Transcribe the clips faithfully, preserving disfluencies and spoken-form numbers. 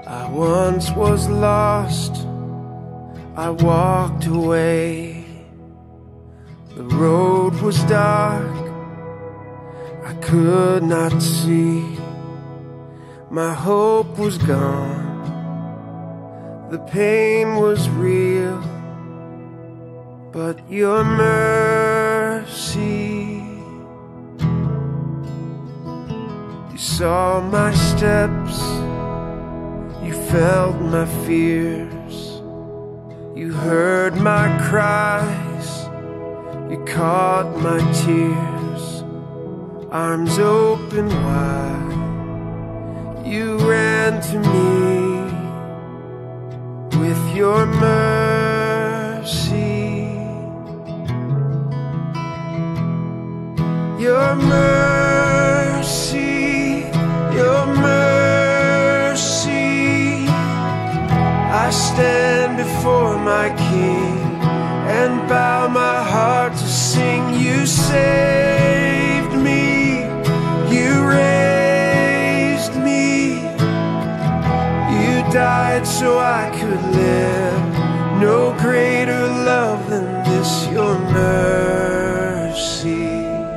I once was lost, I walked away. The road was dark, I could not see. My hope was gone, the pain was real, but your mercy, you saw my steps, you felt my fears, you heard my cries, you caught my tears. Arms open wide, you ran to me with your mercy. Your mercy, your mercy. I stand before my King and bow my heart to sing. You saved me, you raised me, you died so I could live. No greater love than this, your mercy.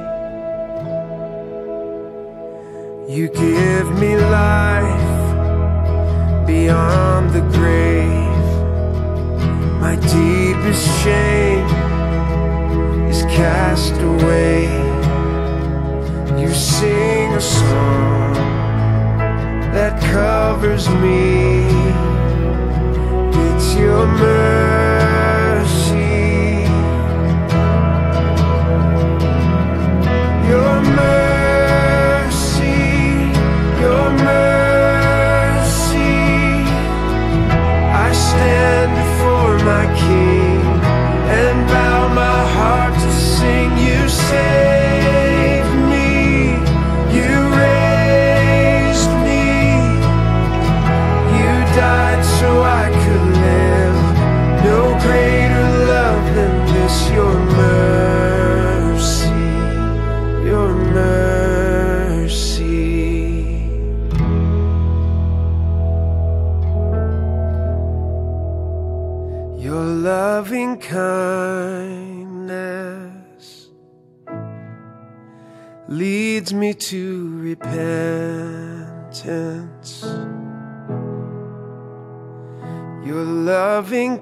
You give me life beyond the grave. My deepest shame is cast away. You sing a song that covers me. It's your mercy, your mercy, your mercy. I stand before my King and bow my heart to sing. You saved me, you raised me, you died so I could live. No greater love than this, your mercy, your mercy. Your loving kindness leads me to repentance. Your loving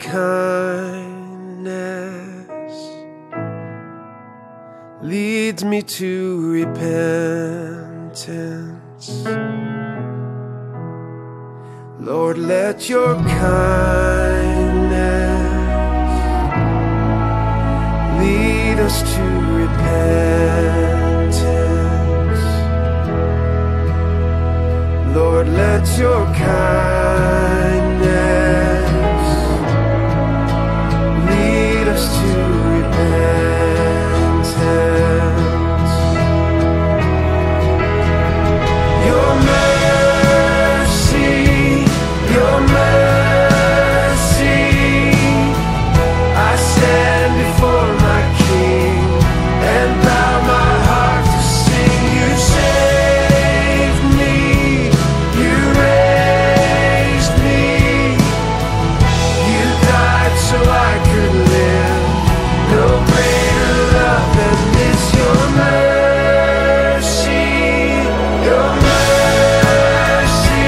kindness leads me to repentance. Lord, let your kindness lead us to repentance. Lord, let your kindness lead us to repentance. Your mercy, your mercy. I stand before my King and bow my heart to sing. You saved me, you raised me, you died so I could live. No greater love than this, your mercy, your mercy.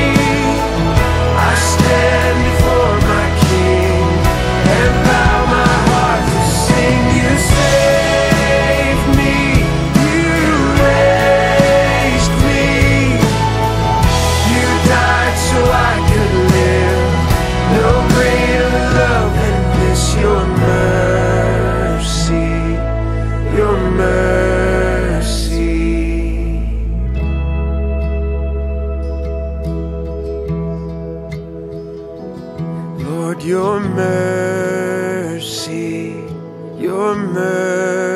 I stand before my King and bow my heart to sing. You saved me, you raised me, you died so I could live. No greater love than this, your mercy, your mercy. Lord, your mercy, your mercy.